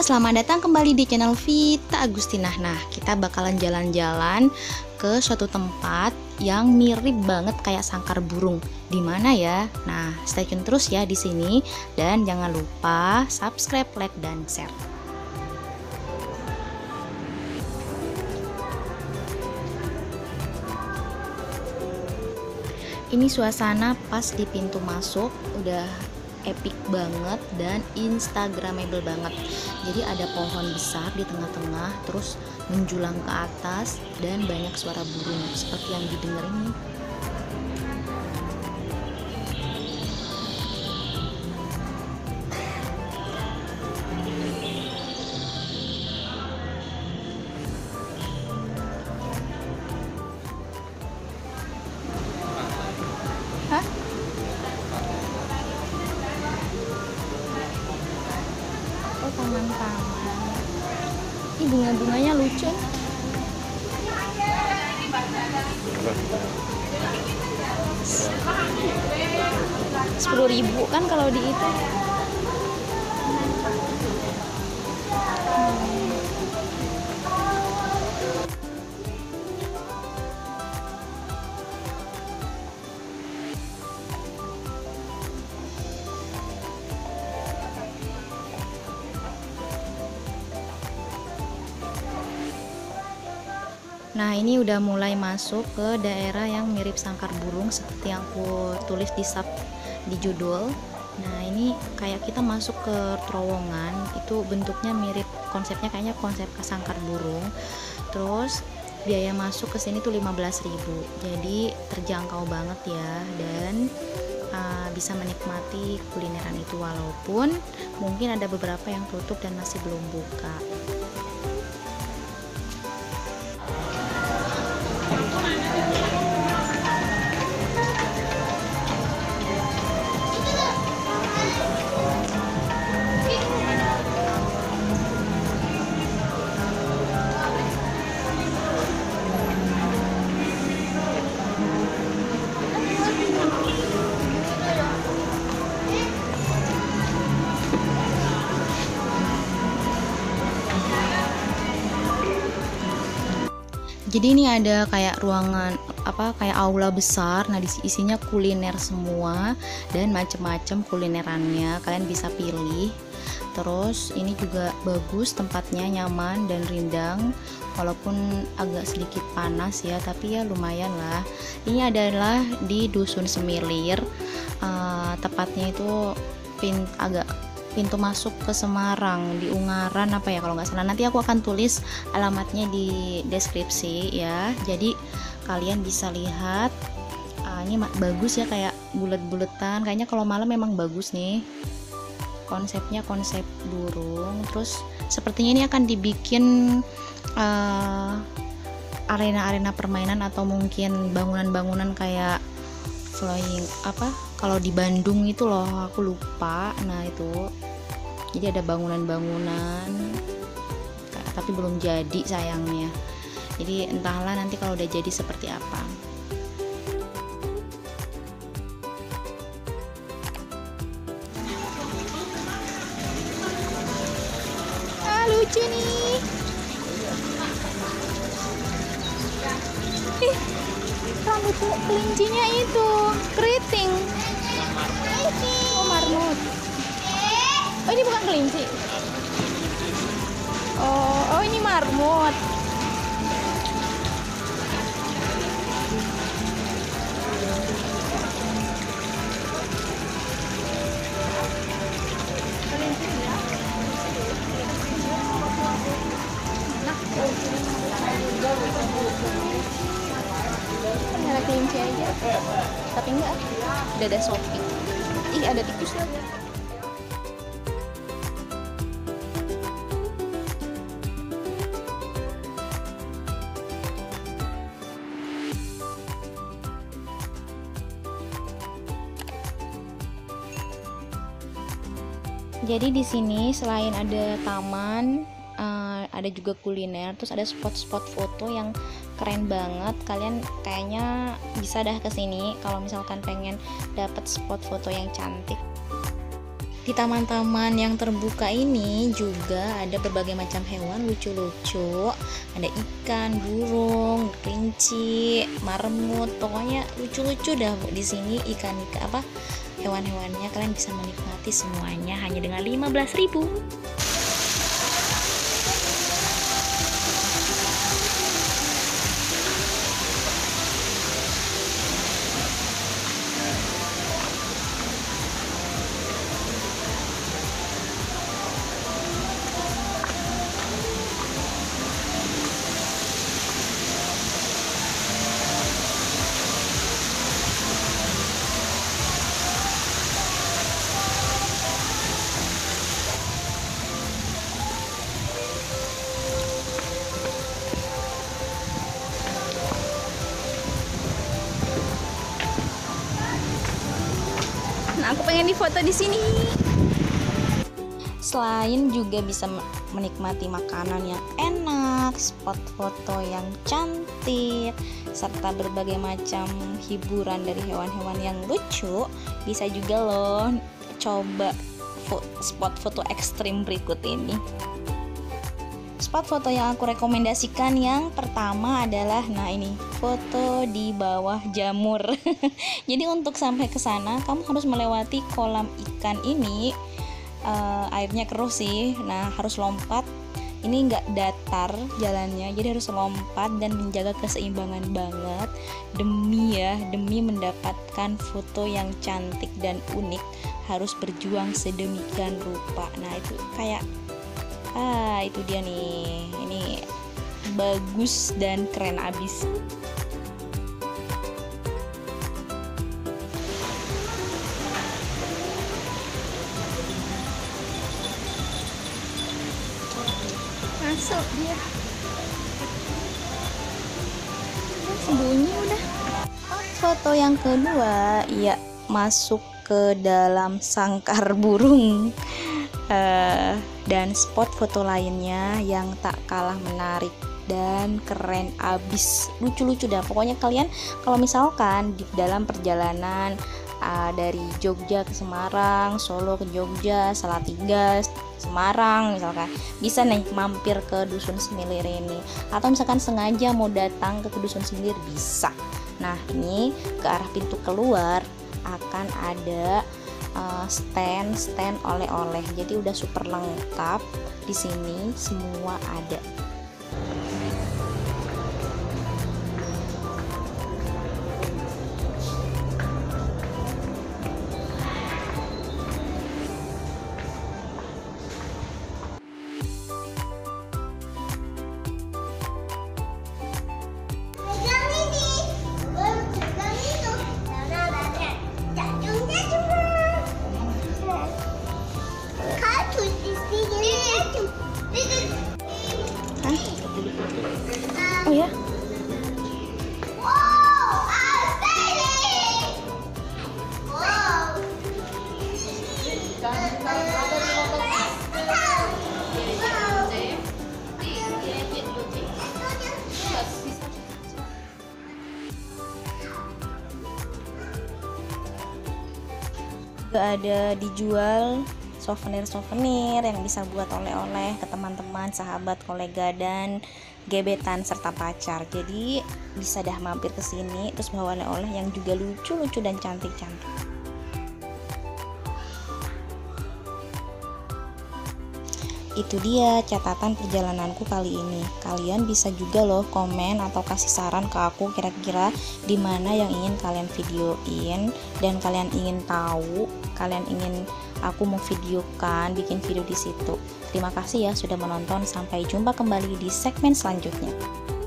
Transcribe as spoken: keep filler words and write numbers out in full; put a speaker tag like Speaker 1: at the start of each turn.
Speaker 1: selamat datang kembali di channel Vita Agustina. Nah, kita bakalan jalan-jalan ke suatu tempat yang mirip banget kayak sangkar burung. Di mana ya? Nah, stay tune terus ya di sini dan jangan lupa subscribe, like, dan share. Ini suasana pas di pintu masuk, udah epic banget dan instagramable banget. Jadi ada pohon besar di tengah-tengah, terus menjulang ke atas dan banyak suara burung seperti yang didengar ini. Hah? Oh, taman-taman. Ini bunga-bunganya lucu. Sepuluh ribu kan kalau di itu. Nah, ini udah mulai masuk ke daerah yang mirip sangkar burung seperti yang aku tulis di sub di judul. Nah, ini kayak kita masuk ke terowongan, itu bentuknya mirip, konsepnya kayaknya konsep ke sangkar burung. Terus biaya masuk ke sini tuh lima belas ribu. Jadi terjangkau banget ya, dan uh, bisa menikmati kulineran itu walaupun mungkin ada beberapa yang tutup dan masih belum buka. Jadi ini ada kayak ruangan apa kayak aula besar. Nah, di isinya kuliner semua dan macem-macem kulinerannya. Kalian bisa pilih. Terus ini juga bagus, tempatnya nyaman dan rindang. Walaupun agak sedikit panas ya, tapi ya lumayan lah. Ini adalah di Dusun Semilir. Uh, tepatnya itu pin agak pintu masuk ke Semarang di Ungaran apa ya kalau nggak salah. Nanti aku akan tulis alamatnya di deskripsi ya, jadi kalian bisa lihat. Uh, ini bagus ya, kayak bulet-buletan, kayaknya kalau malam memang bagus nih. Konsepnya konsep burung. Terus sepertinya ini akan dibikin uh, arena-arena permainan atau mungkin bangunan-bangunan kayak flying apa kalau di Bandung itu loh, aku lupa. Nah, itu jadi ada bangunan-bangunan tapi belum jadi sayangnya. Jadi entahlah nanti kalau udah jadi seperti apa. Ah, lucu nih. Ih, rambut kelincinya itu keriting. Oh, marmut. Oh, ini bukan kelinci. Oh, oh ini marmut. Ada kelinci aja, tapi enggak. Udah ada Sophie. Ih, ada tikus lagi. Jadi di sini selain ada taman, uh, ada juga kuliner, terus ada spot-spot foto yang keren banget. Kalian kayaknya bisa dah kesini kalau misalkan pengen dapet spot foto yang cantik. Di taman-taman yang terbuka ini juga ada berbagai macam hewan lucu-lucu. Ada ikan, burung, kelinci, marmut, pokoknya lucu-lucu dah di sini ikan ikan apa hewan-hewannya. Kalian bisa menikmati semuanya hanya dengan lima belas ribu. Nah, aku pengen difoto di sini. Selain juga bisa menikmati makanan yang enak, spot foto yang cantik, serta berbagai macam hiburan dari hewan-hewan yang lucu, bisa juga loh coba spot foto ekstrim berikut ini. Spot foto yang aku rekomendasikan yang pertama adalah, nah ini, foto di bawah jamur. Jadi untuk sampai ke sana kamu harus melewati kolam ikan ini. Uh, airnya keruh sih, nah harus lompat. Ini nggak datar jalannya, jadi harus lompat dan menjaga keseimbangan banget demi ya, demi mendapatkan foto yang cantik dan unik. Harus berjuang sedemikian rupa. Nah itu kayak ah itu dia nih, ini bagus dan keren abis. Masuk dia, sembunyi udah. Foto yang kedua, ya masuk ke dalam sangkar burung. Uh, dan spot foto lainnya yang tak kalah menarik dan keren abis, lucu-lucu dah. Pokoknya kalian kalau misalkan di dalam perjalanan uh, dari Jogja ke Semarang, Solo ke Jogja, Salatiga, Semarang misalkan, bisa nih mampir ke Dusun Semilir ini. Atau misalkan sengaja mau datang ke Dusun Semilir, bisa. Nah ini ke arah pintu keluar akan ada Uh, stand stand oleh-oleh, jadi udah super lengkap di sini, semua ada. Oh ya? Juga ada dijual souvenir-souvenir yang bisa buat oleh-oleh ke teman-teman, sahabat, kolega, dan gebetan serta pacar. Jadi bisa dah mampir ke sini terus bawa oleh-oleh yang juga lucu-lucu dan cantik-cantik. Itu dia catatan perjalananku kali ini. Kalian bisa juga loh komen atau kasih saran ke aku kira-kira di mana yang ingin kalian videoin dan kalian ingin tahu, kalian ingin aku mau videokan, bikin video di situ. Terima kasih ya sudah menonton. Sampai jumpa kembali di segmen selanjutnya.